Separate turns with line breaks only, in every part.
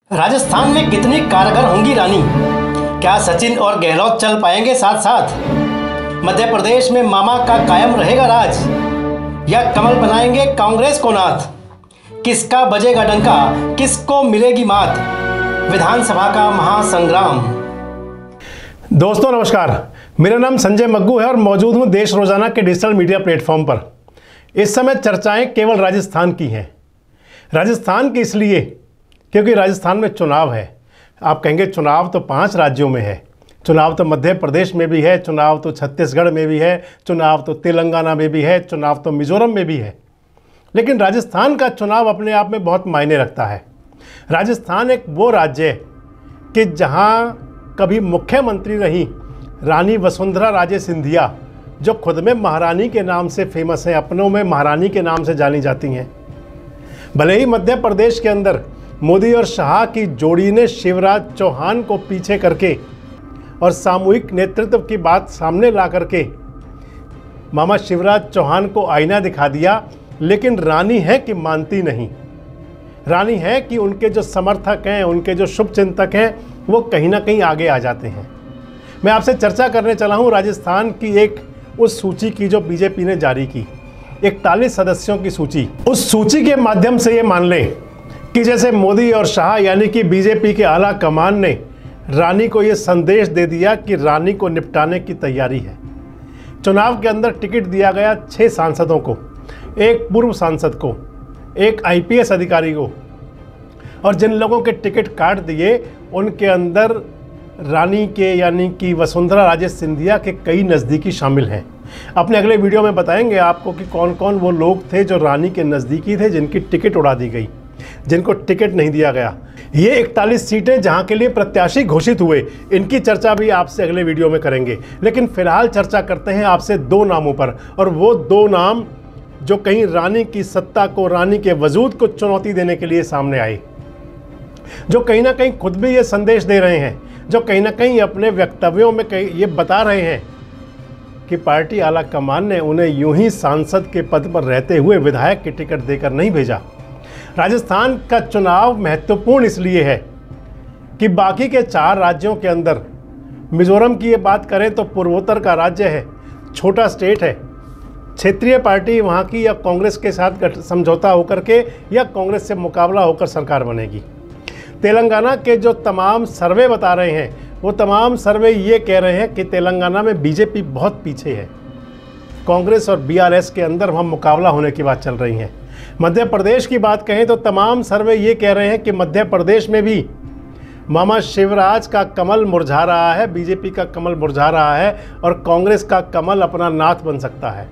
राजस्थान में कितनी कारगर होंगी रानी? क्या सचिन और गहलोत चल पाएंगे साथ साथ? मध्य प्रदेश में मामा का कायम रहेगा राज या कमल बनाएंगे कांग्रेस को नाथ? किसका बजेगा डंका, किसको मिलेगी मात? विधानसभा का महासंग्राम।
दोस्तों नमस्कार, मेरा नाम संजय मग्गू है और मौजूद हूं देश रोजाना के डिजिटल मीडिया प्लेटफॉर्म पर। इस समय चर्चाएं केवल राजस्थान की हैं। राजस्थान की इसलिए क्योंकि राजस्थान में चुनाव है। आप कहेंगे चुनाव तो 5 राज्यों में है, चुनाव तो मध्य प्रदेश में भी है, चुनाव तो छत्तीसगढ़ में भी है, चुनाव तो तेलंगाना में भी है, चुनाव तो मिजोरम में भी है। लेकिन राजस्थान का चुनाव अपने आप में बहुत मायने रखता है। राजस्थान एक वो राज्य है कि जहाँ कभी मुख्यमंत्री रही रानी वसुंधरा राजे सिंधिया, जो खुद में महारानी के नाम से फेमस हैं, अपनों में महारानी के नाम से जानी जाती हैं। भले ही मध्य प्रदेश के अंदर मोदी और शाह की जोड़ी ने शिवराज चौहान को पीछे करके और सामूहिक नेतृत्व की बात सामने ला करके मामा शिवराज चौहान को आईना दिखा दिया, लेकिन रानी है कि मानती नहीं। रानी है कि उनके जो समर्थक हैं, उनके जो शुभचिंतक हैं, वो कहीं ना कहीं आगे आ जाते हैं। मैं आपसे चर्चा करने चला हूँ राजस्थान की एक उस सूची की जो बीजेपी ने जारी की, 41 सदस्यों की सूची। उस सूची के माध्यम से ये मान लें कि जैसे मोदी और शाह यानी कि बीजेपी के आला कमान ने रानी को ये संदेश दे दिया कि रानी को निपटाने की तैयारी है। चुनाव के अंदर टिकट दिया गया 6 सांसदों को, एक पूर्व सांसद को, एक आईपीएस अधिकारी को, और जिन लोगों के टिकट काट दिए उनके अंदर रानी के यानी कि वसुंधरा राजे सिंधिया के कई नज़दीकी शामिल हैं। अपने अगले वीडियो में बताएंगे आपको कि कौन कौन वो लोग थे जो रानी के नज़दीकी थे, जिनकी टिकट उड़ा दी गई, जिनको टिकट नहीं दिया गया। ये 41 सीटें जहां के लिए प्रत्याशी घोषित हुए, इनकी चर्चा भी आपसे अगले वीडियो में करेंगे। लेकिन फिलहाल चर्चा करते हैं आपसे 2 नामों पर, और वो 2 नाम जो कहीं रानी की सत्ता को, रानी के वजूद को चुनौती देने के लिए सामने आए, जो कहीं ना कहीं खुद भी ये संदेश दे रहे हैं, जो कहीं ना कहीं अपने वक्तव्यों में ये बता रहे हैं कि पार्टी आला कमान ने उन्हें यूं ही सांसद के पद पर रहते हुए विधायक की टिकट देकर नहीं भेजा। राजस्थान का चुनाव महत्वपूर्ण इसलिए है कि बाकी के 4 राज्यों के अंदर, मिजोरम की ये बात करें तो पूर्वोत्तर का राज्य है, छोटा स्टेट है, क्षेत्रीय पार्टी वहाँ की या कांग्रेस के साथ समझौता होकर के या कांग्रेस से मुकाबला होकर सरकार बनेगी। तेलंगाना के जो तमाम सर्वे बता रहे हैं, वो तमाम सर्वे ये कह रहे हैं कि तेलंगाना में बीजेपी बहुत पीछे है। कांग्रेस और बीआरएस के अंदर वहाँ मुकाबला होने की बात चल रही है। मध्य प्रदेश की बात कहें तो तमाम सर्वे ये कह रहे हैं कि मध्य प्रदेश में भी मामा शिवराज का कमल मुरझा रहा है, बीजेपी का कमल मुरझा रहा है और कांग्रेस का कमल अपना नाथ बन सकता है।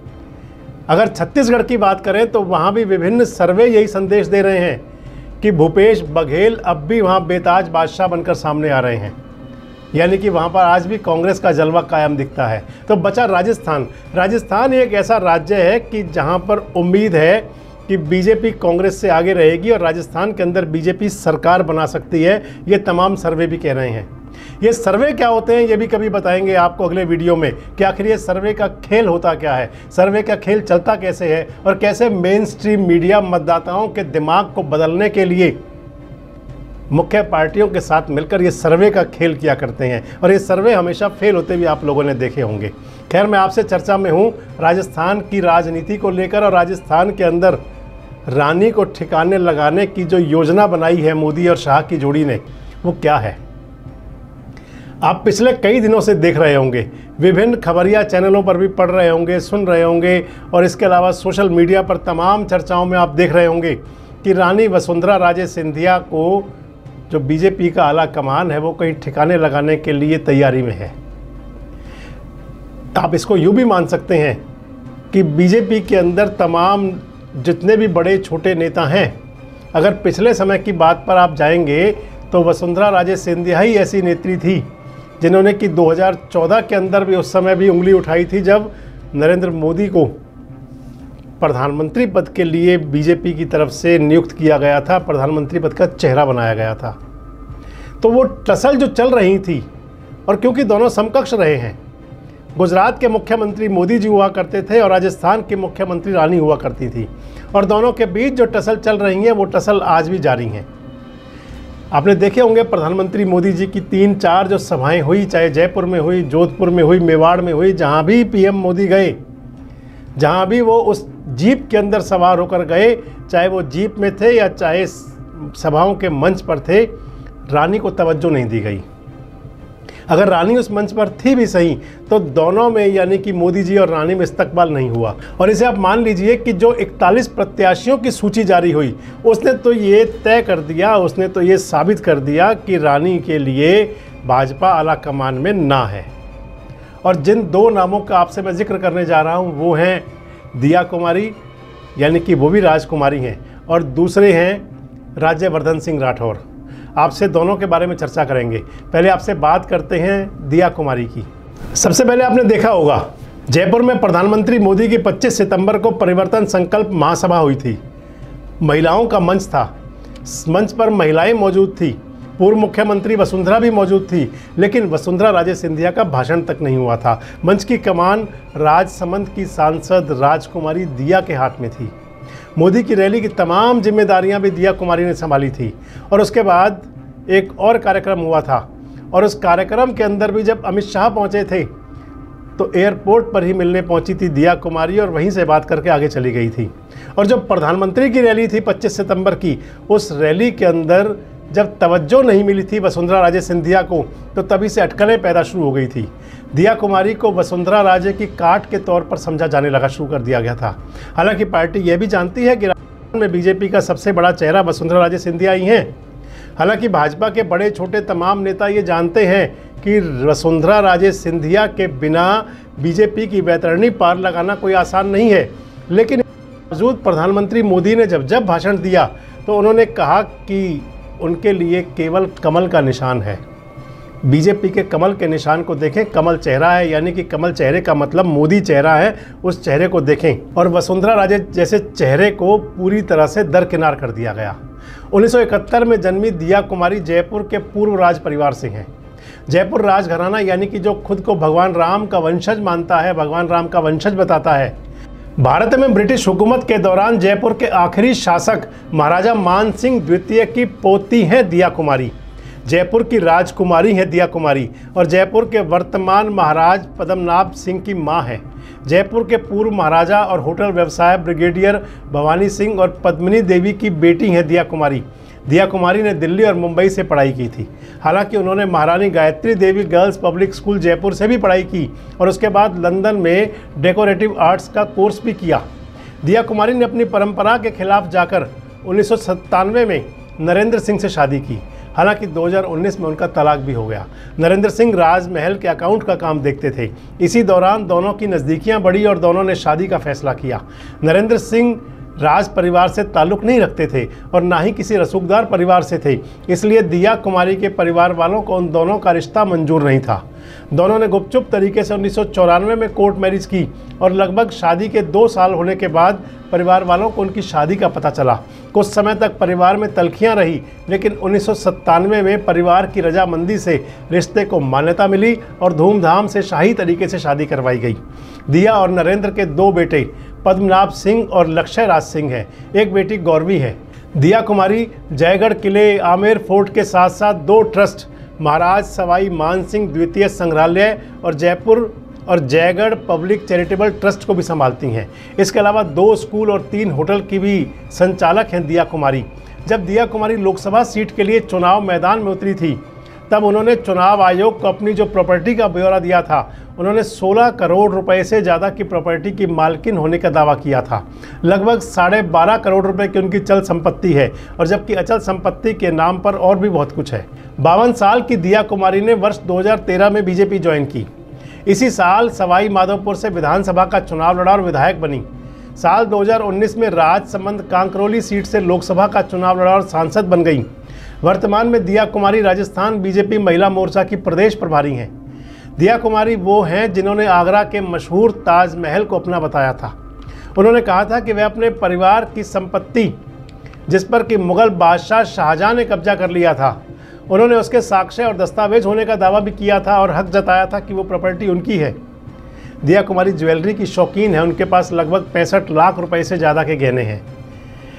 अगर छत्तीसगढ़ की बात करें तो वहाँ भी विभिन्न सर्वे यही संदेश दे रहे हैं कि भूपेश बघेल अब भी वहाँ बेताज बादशाह बनकर सामने आ रहे हैं, यानी कि वहाँ पर आज भी कांग्रेस का जलवा कायम दिखता है। तो बचा राजस्थान। राजस्थान एक ऐसा राज्य है कि जहाँ पर उम्मीद है कि बीजेपी कांग्रेस से आगे रहेगी और राजस्थान के अंदर बीजेपी सरकार बना सकती है। ये तमाम सर्वे भी कह रहे हैं। ये सर्वे क्या होते हैं ये भी कभी बताएंगे आपको अगले वीडियो में कि आखिर ये सर्वे का खेल होता क्या है, सर्वे का खेल चलता कैसे है और कैसे मेन स्ट्रीम मीडिया मतदाताओं के दिमाग को बदलने के लिए मुख्य पार्टियों के साथ मिलकर ये सर्वे का खेल किया करते हैं, और ये सर्वे हमेशा फेल होते भी आप लोगों ने देखे होंगे। खैर, मैं आपसे चर्चा में हूँ राजस्थान की राजनीति को लेकर, और राजस्थान के अंदर रानी को ठिकाने लगाने की जो योजना बनाई है मोदी और शाह की जोड़ी ने, वो क्या है। आप पिछले कई दिनों से देख रहे होंगे, विभिन्न खबरिया चैनलों पर भी पढ़ रहे होंगे, सुन रहे होंगे, और इसके अलावा सोशल मीडिया पर तमाम चर्चाओं में आप देख रहे होंगे कि रानी वसुंधरा राजे सिंधिया को जो बीजेपी का आला कमान है वो कहीं ठिकाने लगाने के लिए तैयारी में है। आप इसको यूँ भी मान सकते हैं कि बीजेपी के अंदर तमाम जितने भी बड़े छोटे नेता हैं, अगर पिछले समय की बात पर आप जाएंगे तो वसुंधरा राजे सिंधिया ही ऐसी नेत्री थी जिन्होंने कि 2014 के अंदर भी, उस समय भी उंगली उठाई थी जब नरेंद्र मोदी को प्रधानमंत्री पद के लिए बीजेपी की तरफ से नियुक्त किया गया था, प्रधानमंत्री पद का चेहरा बनाया गया था। तो वो टसल जो चल रही थी, और क्योंकि दोनों समकक्ष रहे हैं, गुजरात के मुख्यमंत्री मोदी जी हुआ करते थे और राजस्थान के मुख्यमंत्री रानी हुआ करती थी, और दोनों के बीच जो टसल चल रही है वो टसल आज भी जारी है। आपने देखे होंगे प्रधानमंत्री मोदी जी की 3-4 जो सभाएं हुई, चाहे जयपुर में हुई, जोधपुर में हुई, मेवाड़ में हुई, जहां भी पीएम मोदी गए, जहां भी वो उस जीप के अंदर सवार होकर गए, चाहे वो जीप में थे या चाहे सभाओं के मंच पर थे, रानी को तवज्जो नहीं दी गई। अगर रानी उस मंच पर थी भी सही तो दोनों में यानी कि मोदी जी और रानी में इस्तकबाल नहीं हुआ। और इसे आप मान लीजिए कि जो 41 प्रत्याशियों की सूची जारी हुई, उसने तो ये तय कर दिया, उसने तो ये साबित कर दिया कि रानी के लिए भाजपा आला कमान में ना है। और जिन 2 नामों का आपसे मैं जिक्र करने जा रहा हूँ वो हैं दिया कुमारी, यानी कि वो भी राजकुमारी हैं, और दूसरे हैं राज्यवर्धन सिंह राठौर। आपसे दोनों के बारे में चर्चा करेंगे। पहले आपसे बात करते हैं दिया कुमारी की। सबसे पहले आपने देखा होगा जयपुर में प्रधानमंत्री मोदी की 25 सितंबर को परिवर्तन संकल्प महासभा हुई थी। महिलाओं का मंच था, मंच पर महिलाएं मौजूद थी, पूर्व मुख्यमंत्री वसुंधरा भी मौजूद थी, लेकिन वसुंधरा राजे सिंधिया का भाषण तक नहीं हुआ था। मंच की कमान राजसमंद की सांसद राजकुमारी दिया के हाथ में थी। मोदी की रैली की तमाम जिम्मेदारियां भी दिया कुमारी ने संभाली थी। और उसके बाद एक और कार्यक्रम हुआ था, और उस कार्यक्रम के अंदर भी जब अमित शाह पहुंचे थे तो एयरपोर्ट पर ही मिलने पहुंची थी दिया कुमारी, और वहीं से बात करके आगे चली गई थी। और जब प्रधानमंत्री की रैली थी 25 सितंबर की, उस रैली के अंदर जब तवज्जो नहीं मिली थी वसुंधरा राजे सिंधिया को, तो तभी से अटकलें पैदा शुरू हो गई थी। दिया कुमारी को वसुंधरा राजे की काट के तौर पर समझा जाने लगा शुरू कर दिया गया था। हालांकि पार्टी यह भी जानती है कि राजस्थान में बीजेपी का सबसे बड़ा चेहरा वसुंधरा राजे सिंधिया ही हैं। हालांकि भाजपा के बड़े छोटे तमाम नेता ये जानते हैं कि वसुंधरा राजे सिंधिया के बिना बीजेपी की वैतरणी पार लगाना कोई आसान नहीं है। लेकिन बावजूद प्रधानमंत्री मोदी ने जब भाषण दिया तो उन्होंने कहा कि उनके लिए केवल कमल का निशान है। बीजेपी के कमल के निशान को देखें, कमल चेहरा है, यानी कि कमल चेहरे का मतलब मोदी चेहरा है, उस चेहरे को देखें। और वसुंधरा राजे जैसे चेहरे को पूरी तरह से दरकिनार कर दिया गया। 1971 में जन्मी दिया कुमारी जयपुर के पूर्व राज परिवार से हैं। जयपुर राजघराना यानी कि जो खुद को भगवान राम का वंशज मानता है, भगवान राम का वंशज बताता है, भारत में ब्रिटिश हुकूमत के दौरान जयपुर के आखिरी शासक महाराजा मान सिंह द्वितीय की पोती हैं दिया कुमारी। जयपुर की राजकुमारी है दिया कुमारी, और जयपुर के वर्तमान महाराज पद्मनाभ सिंह की मां है। जयपुर के पूर्व महाराजा और होटल व्यवसाय ब्रिगेडियर भवानी सिंह और पद्मिनी देवी की बेटी हैं दिया कुमारी। दिया कुमारी ने दिल्ली और मुंबई से पढ़ाई की थी। हालांकि उन्होंने Maharani Gayatri Devi girls public school Jaipur से भी पढ़ाई की, और उसके बाद लंदन में डेकोरेटिव आर्ट्स का कोर्स भी किया। दिया कुमारी ने अपनी परंपरा के खिलाफ जाकर 1997 में नरेंद्र सिंह से शादी की। हालांकि 2019 में उनका तलाक भी हो गया। नरेंद्र सिंह राजमहल के अकाउंट का काम देखते थे। इसी दौरान दोनों की नज़दीकियां बढ़ी और दोनों ने शादी का फैसला किया। नरेंद्र सिंह राज परिवार से ताल्लुक़ नहीं रखते थे और ना ही किसी रसूखदार परिवार से थे, इसलिए दिया कुमारी के परिवार वालों को उन दोनों का रिश्ता मंजूर नहीं था। दोनों ने गुपचुप तरीके से 1994 में कोर्ट मैरिज की, और लगभग शादी के 2 साल होने के बाद परिवार वालों को उनकी शादी का पता चला। कुछ समय तक परिवार में तल्खियां रही, लेकिन 1997 में परिवार की रजामंदी से रिश्ते को मान्यता मिली और धूमधाम से शाही तरीके से शादी करवाई गई। दिया और नरेंद्र के 2 बेटे पद्मनाभ सिंह और लक्ष्य राज सिंह हैं। एक बेटी गौरवी है। दिया कुमारी जयगढ़ किले, आमेर फोर्ट के साथ साथ 2 ट्रस्ट, महाराज सवाई मानसिंह द्वितीय संग्रहालय और जयपुर और जयगढ़ पब्लिक चैरिटेबल ट्रस्ट को भी संभालती हैं। इसके अलावा 2 स्कूल और 3 होटल की भी संचालक हैं दिया कुमारी। जब दिया कुमारी लोकसभा सीट के लिए चुनाव मैदान में उतरी थी, तब उन्होंने चुनाव आयोग को अपनी जो प्रॉपर्टी का ब्यौरा दिया था। उन्होंने 16 करोड़ रुपए से ज़्यादा की प्रॉपर्टी की मालकिन होने का दावा किया था। लगभग 12.5 करोड़ रुपए की उनकी चल संपत्ति है, और जबकि अचल संपत्ति के नाम पर और भी बहुत कुछ है। 52 साल की दिया कुमारी ने वर्ष 2013 में बीजेपी ज्वाइन की। इसी साल सवाई माधोपुर से विधानसभा का चुनाव लड़ा और विधायक बनी। साल 2019 में राजसमंद कांकरोली सीट से लोकसभा का चुनाव लड़ा और सांसद बन गई। वर्तमान में दिया कुमारी राजस्थान बीजेपी महिला मोर्चा की प्रदेश प्रभारी हैं। दिया कुमारी वो हैं जिन्होंने आगरा के मशहूर ताजमहल को अपना बताया था। उन्होंने कहा था कि वे अपने परिवार की संपत्ति, जिस पर कि मुगल बादशाह शाहजहां ने कब्जा कर लिया था, उन्होंने उसके साक्ष्य और दस्तावेज होने का दावा भी किया था और हक जताया था कि वो प्रॉपर्टी उनकी है। दिया कुमारी ज्वेलरी की शौकीन है। उनके पास लगभग 65 लाख रुपए से ज़्यादा के गहने हैं।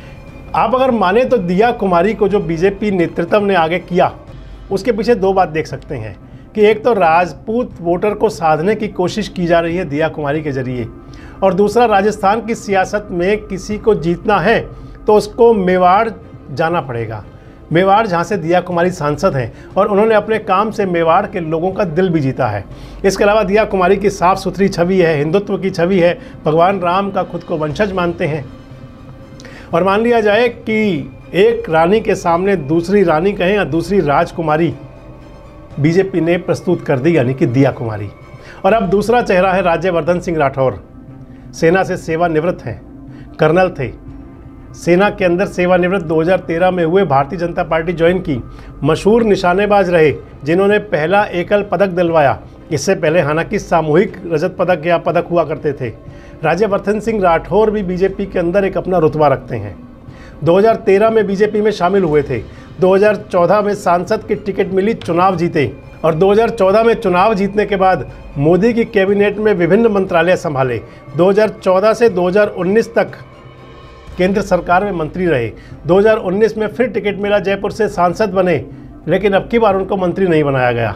आप अगर माने तो दिया कुमारी को जो बीजेपी नेतृत्व ने आगे किया, उसके पीछे दो बात देख सकते हैं कि एक तो राजपूत वोटर को साधने की कोशिश की जा रही है दिया कुमारी के जरिए, और दूसरा राजस्थान की सियासत में किसी को जीतना है तो उसको मेवाड़ जाना पड़ेगा। मेवाड़ जहाँ से दिया कुमारी सांसद हैं और उन्होंने अपने काम से मेवाड़ के लोगों का दिल भी जीता है। इसके अलावा दिया कुमारी की साफ़ सुथरी छवि है, हिंदुत्व की छवि है, भगवान राम का खुद को वंशज मानते हैं। और मान लिया जाए कि एक रानी के सामने दूसरी रानी कहें या दूसरी राजकुमारी बीजेपी ने प्रस्तुत कर दी, यानी कि दिया कुमारी। और अब दूसरा चेहरा है राज्यवर्धन सिंह राठौर। सेना से सेवानिवृत्त हैं, कर्नल थे, सेना के अंदर सेवानिवृत्त 2013 में हुए, भारतीय जनता पार्टी ज्वाइन की, मशहूर निशानेबाज रहे जिन्होंने पहला एकल पदक दिलवाया। इससे पहले हालांकि सामूहिक रजत पदक या पदक हुआ करते थे। राज्यवर्धन सिंह राठौर भी बीजेपी के अंदर एक अपना रुतबा रखते हैं। 2013 में बीजेपी में शामिल हुए थे, 2014 में सांसद की टिकट मिली, चुनाव जीते, और 2014 में चुनाव जीतने के बाद मोदी की कैबिनेट में विभिन्न मंत्रालय संभाले। 2014 से 2019 तक केंद्र सरकार में मंत्री रहे। 2019 में फिर टिकट मिला, जयपुर से सांसद बने, लेकिन अब की बार उनको मंत्री नहीं बनाया गया।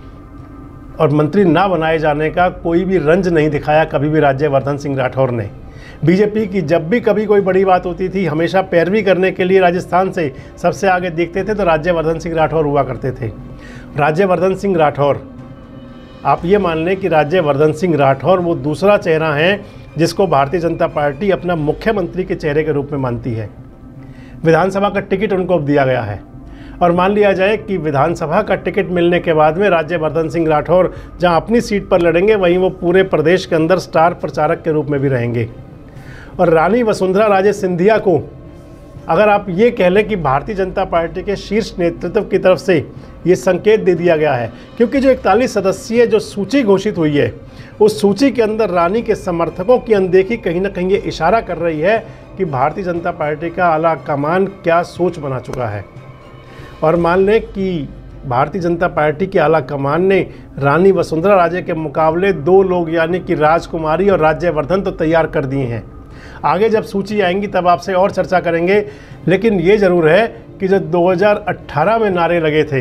और मंत्री ना बनाए जाने का कोई भी रंज नहीं दिखाया कभी भी राज्यवर्धन सिंह राठौर ने। बीजेपी की जब भी कभी कोई बड़ी बात होती थी, हमेशा पैरवी करने के लिए राजस्थान से सबसे आगे दिखते थे तो राज्यवर्धन सिंह राठौर हुआ करते थे। राज्यवर्धन सिंह राठौर, आप ये मान लें कि राज्यवर्धन सिंह राठौर वो दूसरा चेहरा है जिसको भारतीय जनता पार्टी अपना मुख्यमंत्री के चेहरे के रूप में मानती है। विधानसभा का टिकट उनको अब दिया गया है, और मान लिया जाए कि विधानसभा का टिकट मिलने के बाद में राज्यवर्धन सिंह राठौर जहां अपनी सीट पर लड़ेंगे, वहीं वो पूरे प्रदेश के अंदर स्टार प्रचारक के रूप में भी रहेंगे। और रानी वसुंधरा राजे सिंधिया को अगर आप ये कह लें कि भारतीय जनता पार्टी के शीर्ष नेतृत्व की तरफ से ये संकेत दे दिया गया है, क्योंकि जो 41 सदस्यीय जो सूची घोषित हुई है, उस सूची के अंदर रानी के समर्थकों की अनदेखी कहीं ना कहीं ये इशारा कर रही है कि भारतीय जनता पार्टी का आला कमान क्या सोच बना चुका है। और मान लें कि भारतीय जनता पार्टी के आला कमान ने रानी वसुंधरा राजे के मुकाबले दो लोग यानी कि राजकुमारी और राज्यवर्धन तो तैयार कर दिए हैं। आगे जब सूची आएंगी तब आपसे और चर्चा करेंगे, लेकिन ये ज़रूर है कि जो 2018 में नारे लगे थे,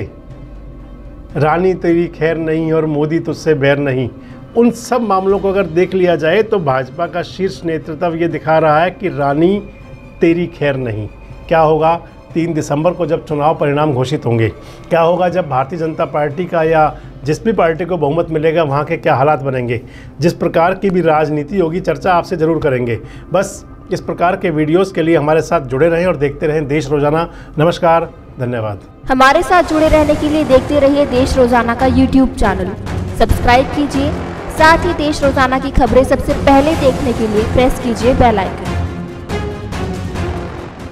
रानी तेरी खैर नहीं और मोदी तुझसे बैर नहीं, उन सब मामलों को अगर देख लिया जाए तो भाजपा का शीर्ष नेतृत्व ये दिखा रहा है कि रानी तेरी खैर नहीं। क्या होगा 3 दिसंबर को जब चुनाव परिणाम घोषित होंगे, क्या होगा जब भारतीय जनता पार्टी का या जिस भी पार्टी को बहुमत मिलेगा वहाँ के क्या हालात बनेंगे, जिस प्रकार की भी राजनीति होगी चर्चा आपसे ज़रूर करेंगे। बस इस प्रकार के वीडियोस के लिए हमारे साथ जुड़े रहें और देखते रहें देश रोजाना। नमस्कार, धन्यवाद।
हमारे साथ जुड़े रहने के लिए देखते रहिए देश रोजाना का YouTube चैनल, सब्सक्राइब कीजिए। साथ ही देश रोजाना की खबरें सबसे पहले देखने के लिए प्रेस कीजिए बेल आइकन।